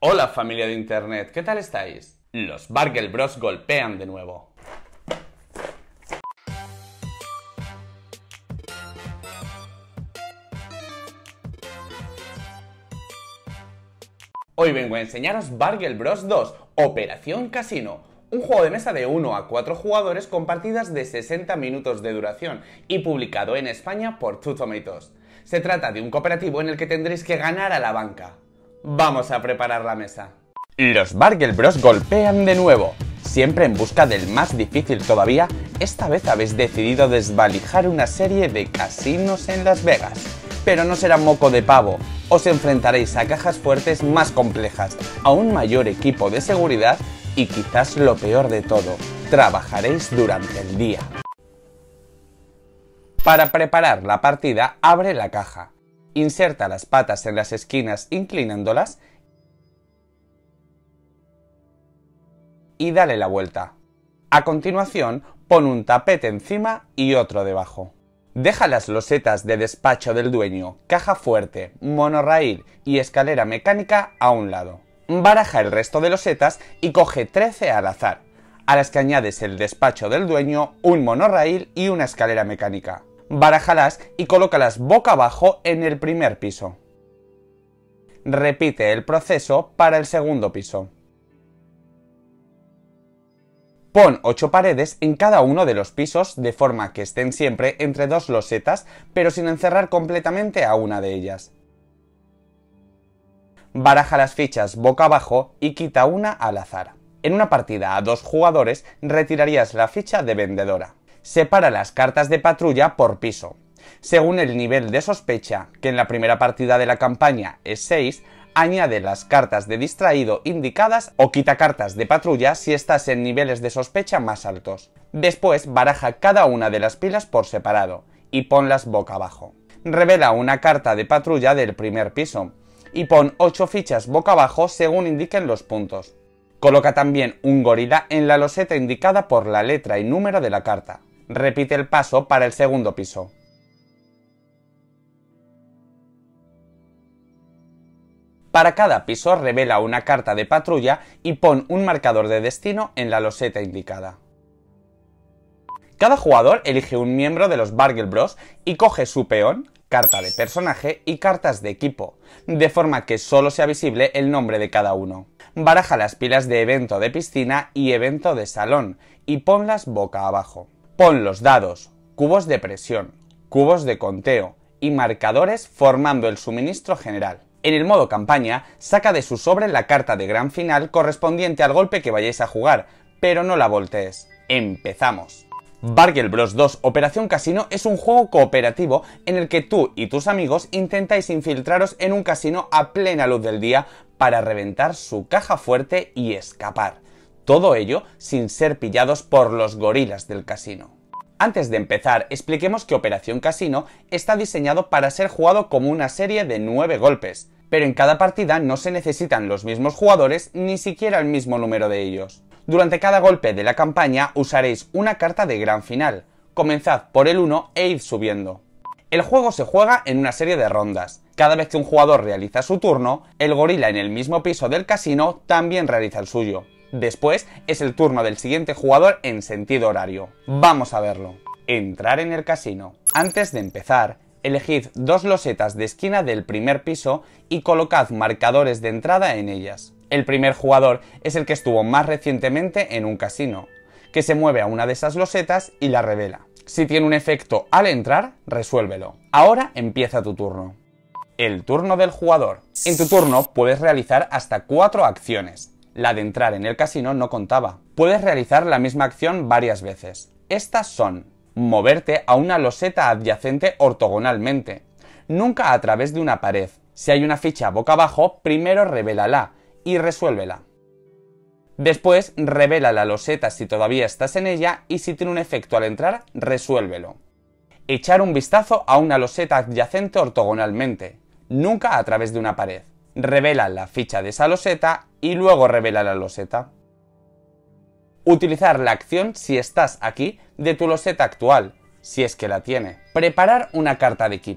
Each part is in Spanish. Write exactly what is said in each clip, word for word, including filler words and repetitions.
Hola familia de internet, ¿qué tal estáis? Los Bargel Bros golpean de nuevo. Hoy vengo a enseñaros Bargel Bros dos, Operación Casino, un juego de mesa de uno a cuatro jugadores con partidas de sesenta minutos de duración y publicado en España por Two Tomatoes. Se trata de un cooperativo en el que tendréis que ganar a la banca. Vamos a preparar la mesa. Los Bargel Bros golpean de nuevo. Siempre en busca del más difícil todavía, esta vez habéis decidido desvalijar una serie de casinos en Las Vegas. Pero no será moco de pavo, os enfrentaréis a cajas fuertes más complejas, a un mayor equipo de seguridad y quizás lo peor de todo, trabajaréis durante el día. Para preparar la partida, abre la caja, inserta las patas en las esquinas inclinándolas y dale la vuelta. A continuación, pon un tapete encima y otro debajo. Deja las losetas de despacho del dueño, caja fuerte, monorraíl y escalera mecánica a un lado. Baraja el resto de losetas y coge trece al azar, a las que añades el despacho del dueño, un monorraíl y una escalera mecánica. Barájalas y colócalas boca abajo en el primer piso. Repite el proceso para el segundo piso. Pon ocho paredes en cada uno de los pisos de forma que estén siempre entre dos losetas, pero sin encerrar completamente a una de ellas. Baraja las fichas boca abajo y quita una al azar. En una partida a dos jugadores retirarías la ficha de vendedora. Separa las cartas de patrulla por piso. Según el nivel de sospecha, que en la primera partida de la campaña es seis, añade las cartas de distraído indicadas o quita cartas de patrulla si estás en niveles de sospecha más altos. Después baraja cada una de las pilas por separado y ponlas boca abajo. Revela una carta de patrulla del primer piso y pon ocho fichas boca abajo según indiquen los puntos. Coloca también un gorila en la loseta indicada por la letra y número de la carta. Repite el paso para el segundo piso. Para cada piso revela una carta de patrulla y pon un marcador de destino en la loseta indicada. Cada jugador elige un miembro de los Bargel Bros y coge su peón, carta de personaje y cartas de equipo, de forma que solo sea visible el nombre de cada uno. Baraja las pilas de evento de piscina y evento de salón y ponlas boca abajo. Pon los dados, cubos de presión, cubos de conteo y marcadores formando el suministro general. En el modo campaña, saca de su sobre la carta de gran final correspondiente al golpe que vayáis a jugar, pero no la voltees. ¡Empezamos! Bargel Bros dos Operación Casino es un juego cooperativo en el que tú y tus amigos intentáis infiltraros en un casino a plena luz del día para reventar su caja fuerte y escapar. Todo ello sin ser pillados por los gorilas del casino. Antes de empezar, expliquemos que Operación Casino está diseñado para ser jugado como una serie de nueve golpes, pero en cada partida no se necesitan los mismos jugadores ni siquiera el mismo número de ellos. Durante cada golpe de la campaña usaréis una carta de gran final. Comenzad por el uno e id subiendo. El juego se juega en una serie de rondas. Cada vez que un jugador realiza su turno, el gorila en el mismo piso del casino también realiza el suyo. Después es el turno del siguiente jugador en sentido horario. Vamos a verlo. Entrar en el casino. Antes de empezar, elegid dos losetas de esquina del primer piso y colocad marcadores de entrada en ellas. El primer jugador es el que estuvo más recientemente en un casino, que se mueve a una de esas losetas y la revela. Si tiene un efecto al entrar, resuélvelo. Ahora empieza tu turno. El turno del jugador. En tu turno puedes realizar hasta cuatro acciones. La de entrar en el casino no contaba. Puedes realizar la misma acción varias veces. Estas son: moverte a una loseta adyacente ortogonalmente, nunca a través de una pared. Si hay una ficha boca abajo, primero revélala y resuélvela. Después revela la loseta si todavía estás en ella y si tiene un efecto al entrar, resuélvelo. Echar un vistazo a una loseta adyacente ortogonalmente, nunca a través de una pared. Revela la ficha de esa loseta y luego revela la loseta. Utilizar la acción si estás aquí de tu loseta actual, si es que la tiene. Preparar una carta de equipo.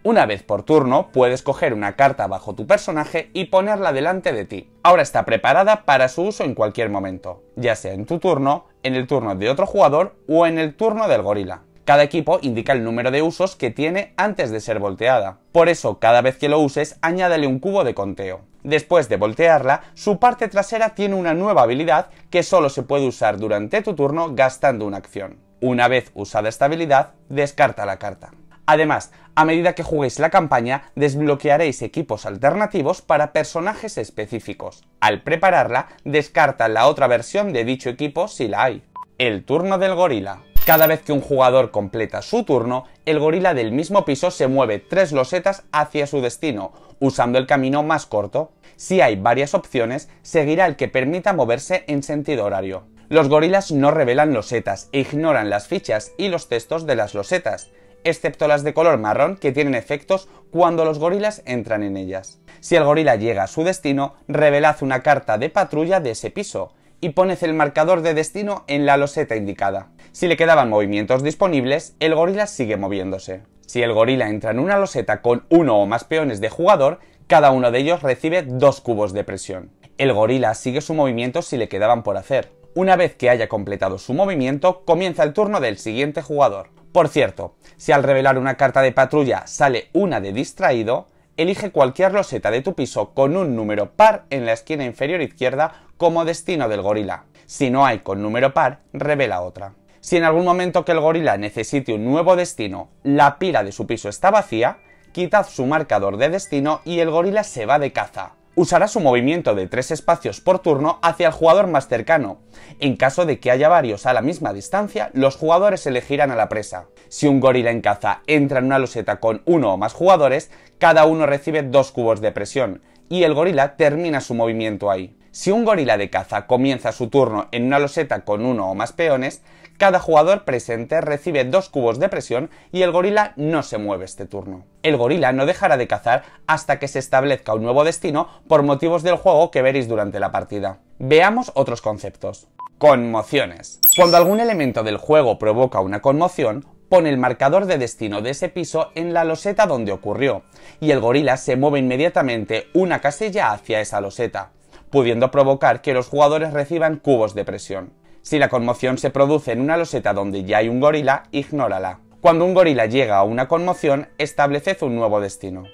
Una vez por turno puedes coger una carta bajo tu personaje y ponerla delante de ti. Ahora está preparada para su uso en cualquier momento, ya sea en tu turno, en el turno de otro jugador o en el turno del gorila. Cada equipo indica el número de usos que tiene antes de ser volteada. Por eso, cada vez que lo uses, añádale un cubo de conteo. Después de voltearla, su parte trasera tiene una nueva habilidad que solo se puede usar durante tu turno gastando una acción. Una vez usada esta habilidad, descarta la carta. Además, a medida que juguéis la campaña, desbloquearéis equipos alternativos para personajes específicos. Al prepararla, descarta la otra versión de dicho equipo si la hay. El turno del gorila. Cada vez que un jugador completa su turno, el gorila del mismo piso se mueve tres losetas hacia su destino, usando el camino más corto. Si hay varias opciones, seguirá el que permita moverse en sentido horario. Los gorilas no revelan losetas e ignoran las fichas y los textos de las losetas, excepto las de color marrón que tienen efectos cuando los gorilas entran en ellas. Si el gorila llega a su destino, revelad una carta de patrulla de ese piso y poned el marcador de destino en la loseta indicada. Si le quedaban movimientos disponibles, el gorila sigue moviéndose. Si el gorila entra en una loseta con uno o más peones de jugador, cada uno de ellos recibe dos cubos de presión. El gorila sigue su movimiento si le quedaban por hacer. Una vez que haya completado su movimiento, comienza el turno del siguiente jugador. Por cierto, si al revelar una carta de patrulla sale una de distraído, elige cualquier loseta de tu piso con un número par en la esquina inferior izquierda como destino del gorila. Si no hay con número par, revela otra. Si en algún momento que el gorila necesite un nuevo destino, la pila de su piso está vacía, quitad su marcador de destino y el gorila se va de caza. Usará su movimiento de tres espacios por turno hacia el jugador más cercano. En caso de que haya varios a la misma distancia, los jugadores elegirán a la presa. Si un gorila en caza entra en una loseta con uno o más jugadores, cada uno recibe dos cubos de presión, y el gorila termina su movimiento ahí. Si un gorila de caza comienza su turno en una loseta con uno o más peones, cada jugador presente recibe dos cubos de presión y el gorila no se mueve este turno. El gorila no dejará de cazar hasta que se establezca un nuevo destino por motivos del juego que veréis durante la partida. Veamos otros conceptos. Conmociones. Cuando algún elemento del juego provoca una conmoción, pone el marcador de destino de ese piso en la loseta donde ocurrió, y el gorila se mueve inmediatamente una casilla hacia esa loseta, pudiendo provocar que los jugadores reciban cubos de presión. Si la conmoción se produce en una loseta donde ya hay un gorila, ignórala. Cuando un gorila llega a una conmoción, estableced un nuevo destino.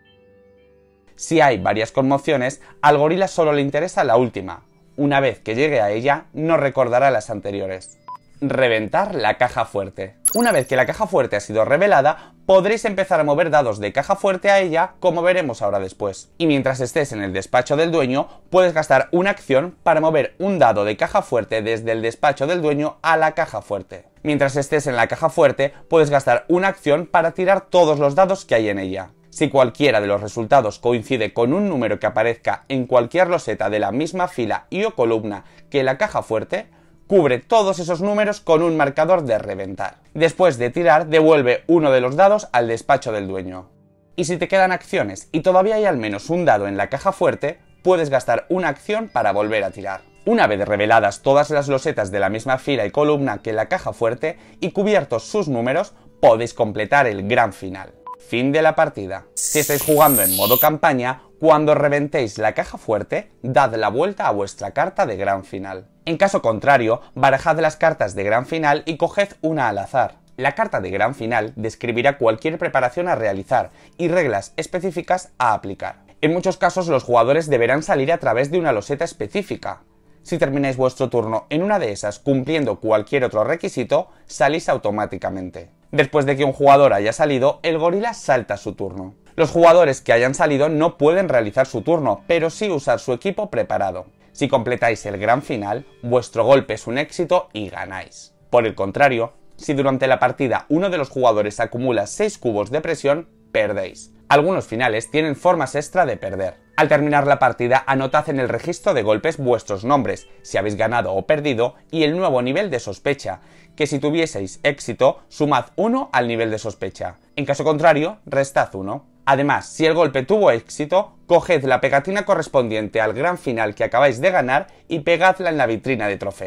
Si hay varias conmociones, al gorila solo le interesa la última. Una vez que llegue a ella, no recordará las anteriores. Reventar la caja fuerte. Una vez que la caja fuerte ha sido revelada, podréis empezar a mover dados de caja fuerte a ella, como veremos ahora después. Y mientras estés en el despacho del dueño, puedes gastar una acción para mover un dado de caja fuerte desde el despacho del dueño a la caja fuerte. Mientras estés en la caja fuerte, puedes gastar una acción para tirar todos los dados que hay en ella. Si cualquiera de los resultados coincide con un número que aparezca en cualquier loseta de la misma fila y o columna que la caja fuerte, cubre todos esos números con un marcador de reventar. Después de tirar, devuelve uno de los dados al despacho del dueño. Y si te quedan acciones y todavía hay al menos un dado en la caja fuerte, puedes gastar una acción para volver a tirar. Una vez reveladas todas las losetas de la misma fila y columna que la caja fuerte y cubiertos sus números, podéis completar el gran final. Fin de la partida. Si estáis jugando en modo campaña, cuando reventéis la caja fuerte, dad la vuelta a vuestra carta de gran final. En caso contrario, barajad las cartas de gran final y coged una al azar. La carta de gran final describirá cualquier preparación a realizar y reglas específicas a aplicar. En muchos casos los jugadores deberán salir a través de una loseta específica. Si termináis vuestro turno en una de esas cumpliendo cualquier otro requisito, salís automáticamente. Después de que un jugador haya salido, el gorila salta su turno. Los jugadores que hayan salido no pueden realizar su turno, pero sí usar su equipo preparado. Si completáis el gran final, vuestro golpe es un éxito y ganáis. Por el contrario, si durante la partida uno de los jugadores acumula seis cubos de presión, perdéis. Algunos finales tienen formas extra de perder. Al terminar la partida, anotad en el registro de golpes vuestros nombres, si habéis ganado o perdido, y el nuevo nivel de sospecha, que si tuvieseis éxito, sumad uno al nivel de sospecha. En caso contrario, restad uno. Además, si el golpe tuvo éxito, coged la pegatina correspondiente al gran final que acabáis de ganar y pegadla en la vitrina de trofeos.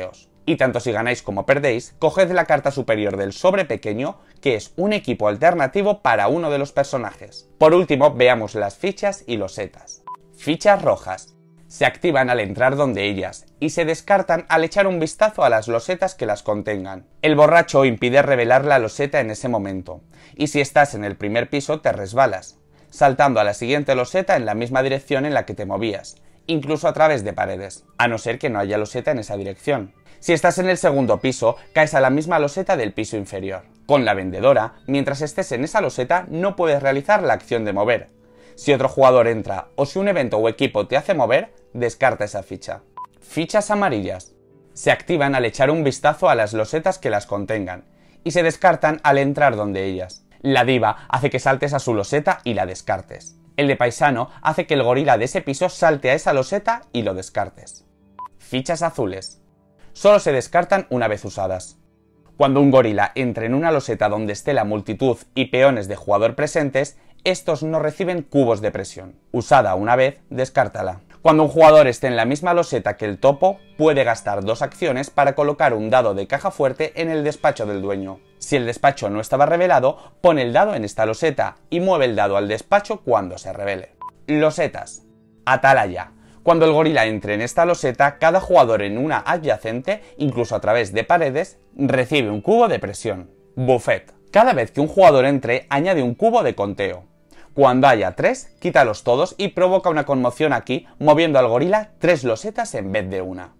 Y tanto si ganáis como perdéis, coged la carta superior del sobre pequeño, que es un equipo alternativo para uno de los personajes. Por último, veamos las fichas y losetas. Fichas rojas. Se activan al entrar donde ellas, y se descartan al echar un vistazo a las losetas que las contengan. El borracho impide revelar la loseta en ese momento, y si estás en el primer piso te resbalas, saltando a la siguiente loseta en la misma dirección en la que te movías, incluso a través de paredes, a no ser que no haya loseta en esa dirección. Si estás en el segundo piso, caes a la misma loseta del piso inferior. Con la vendedora, mientras estés en esa loseta no puedes realizar la acción de mover. Si otro jugador entra o si un evento o equipo te hace mover, descarta esa ficha. Fichas amarillas. Se activan al echar un vistazo a las losetas que las contengan, y se descartan al entrar donde ellas. La diva hace que saltes a su loseta y la descartes. El de paisano hace que el gorila de ese piso salte a esa loseta y lo descartes. Fichas azules. Solo se descartan una vez usadas. Cuando un gorila entre en una loseta donde esté la multitud y peones de jugador presentes, estos no reciben cubos de presión. Usada una vez, descártala. Cuando un jugador esté en la misma loseta que el topo, puede gastar dos acciones para colocar un dado de caja fuerte en el despacho del dueño. Si el despacho no estaba revelado, pone el dado en esta loseta y mueve el dado al despacho cuando se revele. Losetas. Atalaya. Cuando el gorila entre en esta loseta, cada jugador en una adyacente, incluso a través de paredes, recibe un cubo de presión. Buffet. Cada vez que un jugador entre, añade un cubo de conteo. Cuando haya tres, quítalos todos y provoca una conmoción aquí, moviendo al gorila tres losetas en vez de una.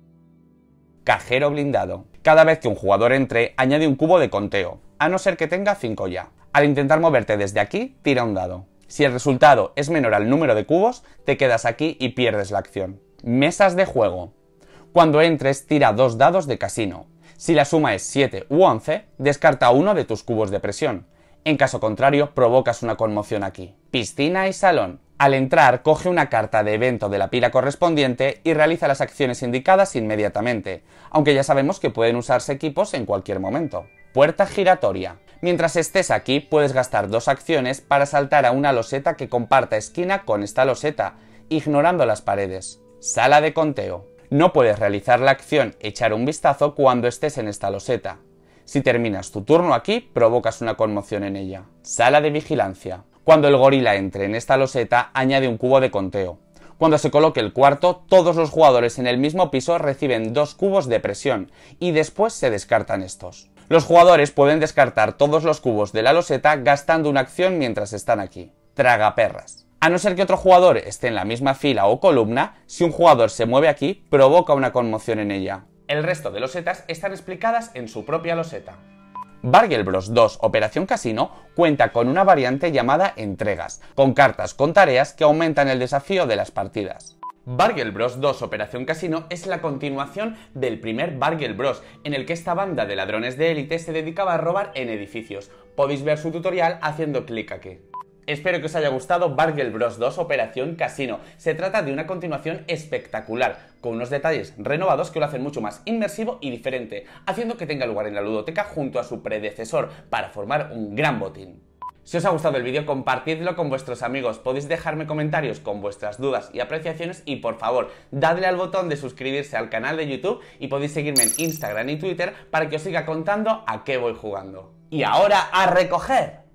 Cajero blindado. Cada vez que un jugador entre, añade un cubo de conteo, a no ser que tenga cinco ya. Al intentar moverte desde aquí, tira un dado. Si el resultado es menor al número de cubos, te quedas aquí y pierdes la acción. Mesas de juego. Cuando entres, tira dos dados de casino. Si la suma es siete u once, descarta uno de tus cubos de presión. En caso contrario, provocas una conmoción aquí. Piscina y salón. Al entrar, coge una carta de evento de la pila correspondiente y realiza las acciones indicadas inmediatamente, aunque ya sabemos que pueden usarse equipos en cualquier momento. Puerta giratoria. Mientras estés aquí, puedes gastar dos acciones para saltar a una loseta que comparta esquina con esta loseta, ignorando las paredes. Sala de conteo. No puedes realizar la acción echar un vistazo cuando estés en esta loseta. Si terminas tu turno aquí, provocas una conmoción en ella. Sala de vigilancia. Cuando el gorila entre en esta loseta, añade un cubo de conteo. Cuando se coloque el cuarto, todos los jugadores en el mismo piso reciben dos cubos de presión, y después se descartan estos. Los jugadores pueden descartar todos los cubos de la loseta gastando una acción mientras están aquí. Tragaperras. A no ser que otro jugador esté en la misma fila o columna, si un jugador se mueve aquí, provoca una conmoción en ella. El resto de losetas están explicadas en su propia loseta. Bargel Bros dos Operación Casino cuenta con una variante llamada Entregas, con cartas con tareas que aumentan el desafío de las partidas. Bargel Bros dos Operación Casino es la continuación del primer Bargel Bros, en el que esta banda de ladrones de élite se dedicaba a robar en edificios. Podéis ver su tutorial haciendo clic aquí. Espero que os haya gustado Bargel Bros dos Operación Casino. Se trata de una continuación espectacular, con unos detalles renovados que lo hacen mucho más inmersivo y diferente, haciendo que tenga lugar en la ludoteca junto a su predecesor, para formar un gran botín. Si os ha gustado el vídeo, compartidlo con vuestros amigos, podéis dejarme comentarios con vuestras dudas y apreciaciones y por favor, dadle al botón de suscribirse al canal de YouTube y podéis seguirme en Instagram y Twitter para que os siga contando a qué voy jugando. Y ahora, ¡a recoger!